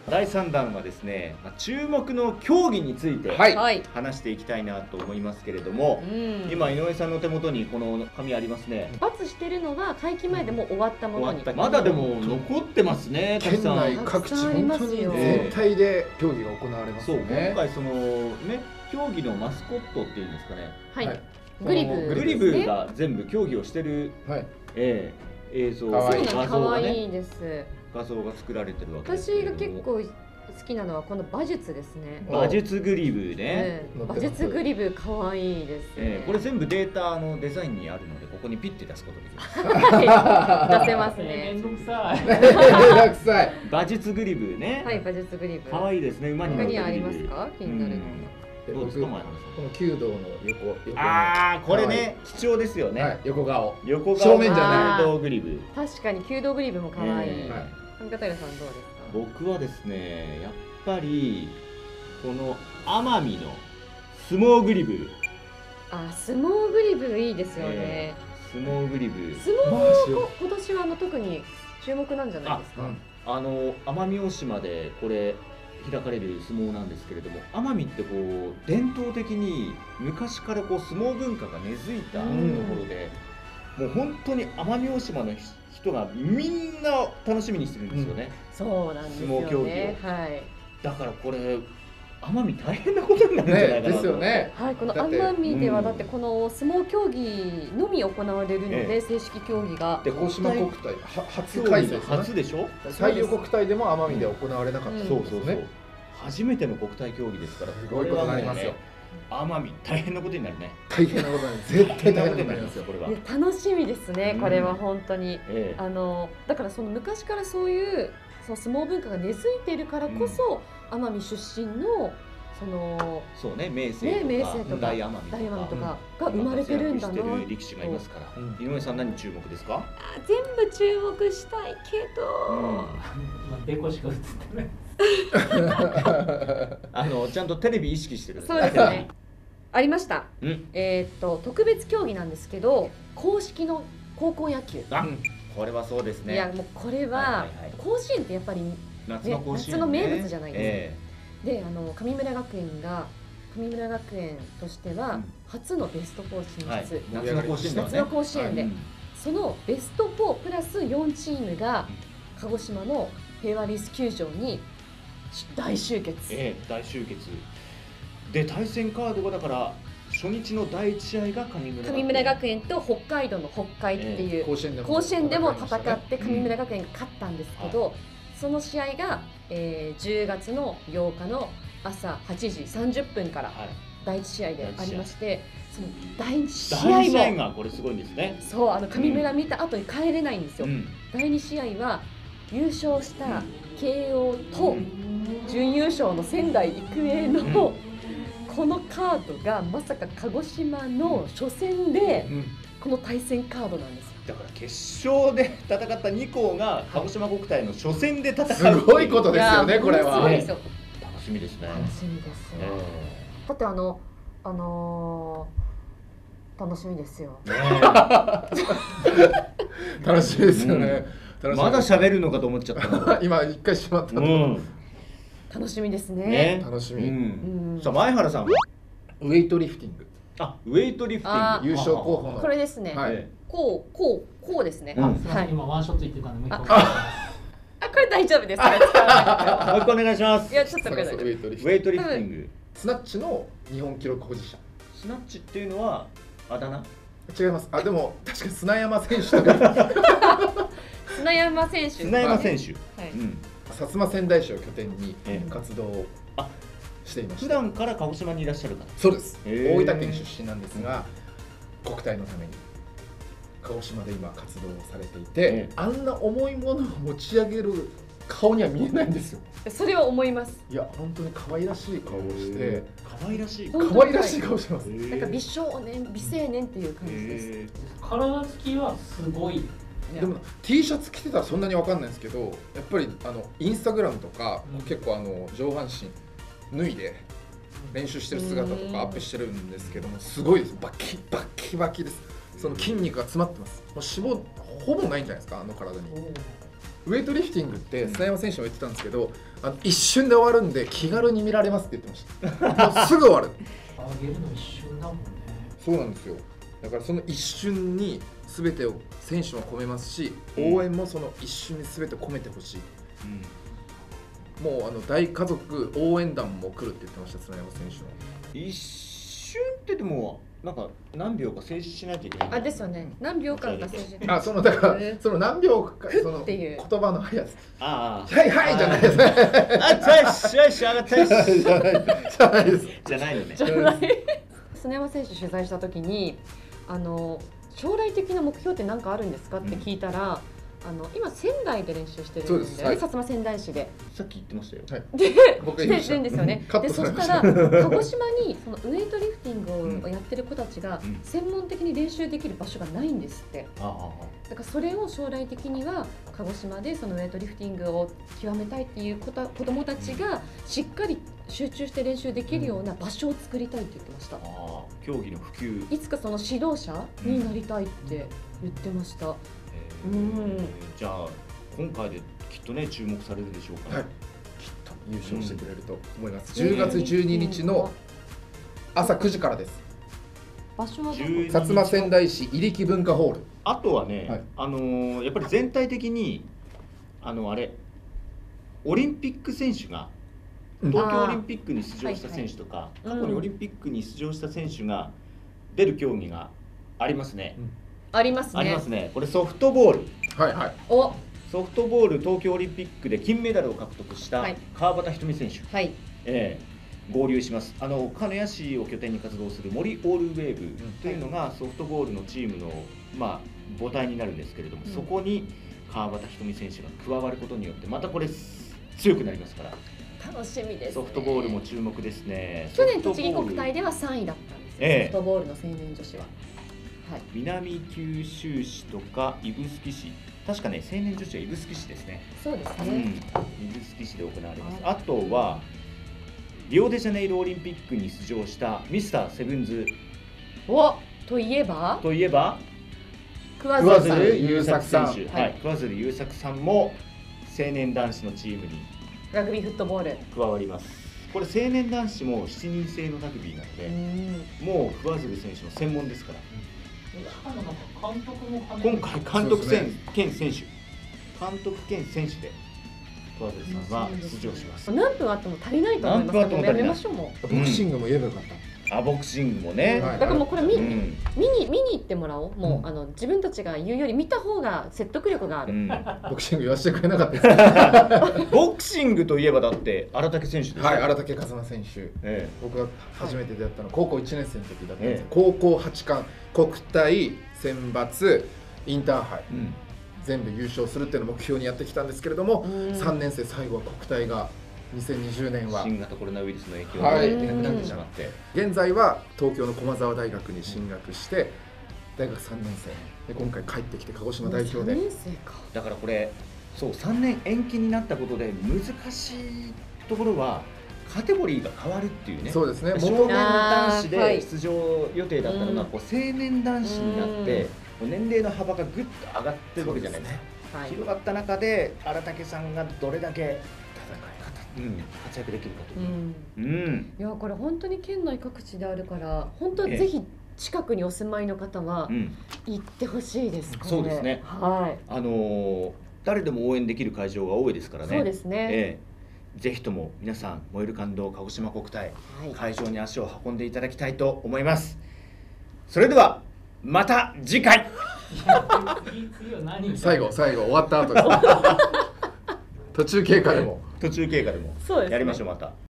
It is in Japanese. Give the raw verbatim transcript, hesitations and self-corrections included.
だいさんだんはですね、まあ、注目の競技についてはい話していきたいなと思いますけれども、 うん、 今井上さんの手元にこの紙ありますね。 ×してるのは会期前でもう終わったものに、 まだでも残ってますね。たく県さん内各地本当に全体で競技が行われますそう、 よね。 今回そのね競技のマスコットっていうんですかね、 はい、 はいグリブグリブが全部競技をしてる、 はいえー、映像かわいい画像可がね愛いです。 画像が作られてるわけです私けれども、 が結構好きなのはこの馬術ですね。 馬術グリブね、 ええ、馬術グリブ可愛いですね、 えー、これ全部データのデザインにあるのでここにピッて出すことできます。 はい、出せますね。 めんどくさい。 めんどくさい。 馬術グリブね。 はい、馬術グリブ。 可愛いですね。馬に乗った他にあグリブ。 りますか？気になるの。 どうですか前原さん。 この弓道の横横のああこれね貴重ですよね。 はい、横顔。 横顔正面じゃない弓道グリブ。 確かに弓道グリブも可愛い。 えーはい上方さんどうですか？ 僕はですねやっぱりこの奄美の相撲グリブ。 あ、相撲グリブいいですよね。 えー、相撲グリブ。 相撲も今年はあの特に注目なんじゃないですか？ あの奄美大島でこれ開かれる相撲なんですけれども、奄美ってこう伝統的に昔からこう相撲文化が根付いたところで、もう本当に奄美大島の人がみんな楽しみにしてるんですよね、 うん、そうなんですよね。 相撲競技を、 はい、 だからこれ奄美大変なことになるんじゃないかなと、 ね、ですよね。 はい、この奄美ではだってこの相撲競技のみ行われるので、ええ、正式競技がで大島国体初開催ですね。 初でしょ。 西洋国体でも奄美で行われなかったんですね、うん、そうそうそう、 初めての国体競技ですから、 すごいことになりますよ。 奄美大変なことになるね。 大変なことになる。絶対大変なことになりますよ。 これは。 楽しみですね。これは本当に、 ええ、 あのだからその昔からそういうその相撲文化が根付いているからこそ、うん、奄美出身のそのそうね、明生とか、 ね、とか大奄美とかが生まれてるんだな。 力士がいますから。うん、井上さん何注目ですか？ あ、全部注目したいけど、うん、 まあデコしか映ってない。 あのちゃんとテレビ意識してる。 そうですね。ありました。 うん、 えっと特別競技なんですけど、公式の高校野球。 あ、これはそうですね。 いやもうこれは甲子園ってやっぱり夏の甲子園、 夏の名物じゃないですか。 えーで、あの神村学園が神村学園としては初のベストフォー進出、はい、 夏の甲子園で、ね、 夏の甲子園で、はい、そのベストフォープラスよんチームが鹿児島の平和リス球場に大集結、 えー、大集結で、対戦カードがだから初日の第一試合が神村学園、 神村学園と北海道の北海っていう、 えー、甲子園でも甲子園でも戦って神村学園が勝ったんですけど、うん、はい、その試合が、えー、じゅうがつのようかの朝はちじさんじゅっぷんから第一試合でありまして、はい、その第二試合も第二試合がこれすごいんですね。 そう、あの神村見た後に帰れないんですよ、うん、第二試合は優勝した慶応と準優勝の仙台育英の、うん、このカードがまさか鹿児島の初戦でこの対戦カードなんですよ。 だから決勝で戦ったに校が鹿児島国体の初戦で戦う、 すごいことですよね、これは。 すごいですよ。 楽しみですね。 楽しみですよ。えー、だってあのあのー、楽しみですよ。ね、 楽しみですよね。 うん、まだ喋るのかと思っちゃった今一回しまったと、うん、 楽しみですね。 ね、 楽しみ。うん、 さあ前原さんはウェイトリフティング。 あ、ウェイトリフティング優勝候補のこれですね。 はい、 こうこうこうですね。 うん、はい、今ワンショット言ってたんでもう一個。 あ、これ大丈夫です。もう一個お願いします。 いや、ちょっとこれウェイトリフティング。 スナッチの日本記録保持者。 スナッチっていうのはあだ名？ 違います。あ、でも確かに砂山選手とか。 砂山選手。 砂山選手。 はい。 うん。 薩摩川内市を拠点に活動をしていました。 普段から鹿児島にいらっしゃる方？ そうです。大分県出身なんですが、国体のために鹿児島で今活動をされていて、あんな重いものを持ち上げる顔には見えないんですよ。 それは思います。 いや、本当に可愛らしい顔をして、 可愛らしい可愛らしい顔してます。 なんか美少年、美青年っていう感じです。 体つきはすごい。 でも T シャツ着てたらそんなにわかんないんですけど、やっぱりあのインスタグラムとか、うん、結構あの上半身脱いで練習してる姿とかアップしてるんですけども、すごいです。バキバキバキです。その筋肉が詰まってます。もう脂肪ほぼないんじゃないですか、あの体に。ウェイトリフティングって砂山選手も言ってたんですけど、 あの一瞬で終わるんで気軽に見られますって言ってましたもうすぐ終わる。 あげるの一瞬だもんね。 そうなんですよ。だからその一瞬に全てを選手も込めますし、応援もその一瞬に全て込めてほしい、うん、もうあの大家族応援団も来るって言ってました、砂山選手の。 一瞬ってでもなんか何秒か静止しないといけない。 あですよね。何秒間か静止。 あ、そのだからその何秒かそのっていう言葉の速さ。 ああ。 はいはいじゃないですね。 あ、ちゃいしゃいし上がったいし。 じゃないじゃないです。 じゃないのね。 じゃない。砂山選手取材した時に、あの将来的な目標って何かあるんですかって聞いたら、あの今仙台で練習してるんですよね、薩摩仙台市で。 さっき言ってましたよ。 はい、 で、 僕してるんですよね。で、そしたら鹿児島にそのウエイトリフティングをやってる子たちが専門的に練習できる場所がないんですって。だからそれを将来的には鹿児島でそのウエイトリフティングを極めたいっていう子た子どもたちがしっかり集中して練習できるような場所を作りたいって言ってました。 あ、競技の普及。 いつかその指導者になりたいって言ってました。うん、 じゃあ今回できっとね注目されるでしょうから、はい、 きっと優勝してくれると思います、うん、じゅうがつじゅうににちの朝くじからです。 場所は薩摩仙台市入木文化ホール。 あとはね、 はい、 あのー、やっぱり全体的にあのあれオリンピック選手が東京オリンピックに出場した選手とか、はいはい、過去にオリンピックに出場した選手が出る競技がありますね、うんありますね。 ありますね。これソフトボール。 はいはい。 お。 ソフトボール東京オリンピックで金メダルを獲得した川端瞳選手。 はい。 えー、合流します。あの鹿屋市を拠点に活動する森オールウェーブというのがソフトボールのチームのまあ母体になるんですけれども、うん、そこに川端瞳選手が加わることによってまたこれ強くなりますから。 楽しみですね。 ソフトボールも注目ですね。 去年栃木国体ではさんいだったんです、えー、ソフトボールの青年女子は。はい、 南九州市とか指宿市、確かね青年女子は指宿市ですね。 そうですね、 うん、指宿市で行われます。あとはリオデジャネイロオリンピックに出場したミスターセブンズおといえばといえば桑水優作選手、はい、桑水優作さんも青年男子のチームにラグビーフットボール加わります。これ青年男子もしちにん制のラグビーなので、もう桑水選手の専門ですから。 監督も今回監督兼選手、監督兼選手で桑水さんは出場します。 何分あっても足りないと思いますから、やめましょうもう。 ボクシングも言えばよかった。 あ、ボクシングもね。 だからもうこれ見に、うん、見に見に行ってもらおう。もう、うん、あの自分たちが言うより見た方が説得力がある。うん、 ボクシング言わせてくれなかったです。 ボクシングといえばだって荒竹選手です。 はい、荒竹和馬選手。ええ、僕が初めて出会ったのは高校いちねん生の時だったんです。ええ、高校はちかん、国体、選抜、インターハイ、うん、全部優勝するっていうのを目標にやってきたんですけれども、さんねん生最後は国体が。にせんにじゅうねんは新型コロナウイルスの影響で出なくなってしまって、 現在は東京の駒澤大学に進学して大学さんねん生で今回帰ってきて鹿児島代表で。 さんねん生か。 だからこれそうさんねん延期になったことで難しいところはカテゴリーが変わるっていうね。 そうですね。 少年男子で出場予定だったのがこう青年男子になって年齢の幅がぐっと上がってるわけじゃないですか。はい、広がった中で荒竹さんがどれだけうん、活躍できるかという、うんうん、 いやこれ本当に県内各地であるから本当ぜひ近くにお住まいの方は行ってほしいです、 うん、そうですね、 はい、 あのー、誰でも応援できる会場が多いですからね。 そうですね、 ええ、ぜひとも皆さん燃える感動鹿児島国体、はい、会場に足を運んでいただきたいと思います。それではまた次回最後最後終わった後です途中経過でも途中経過でもやりましょうまた。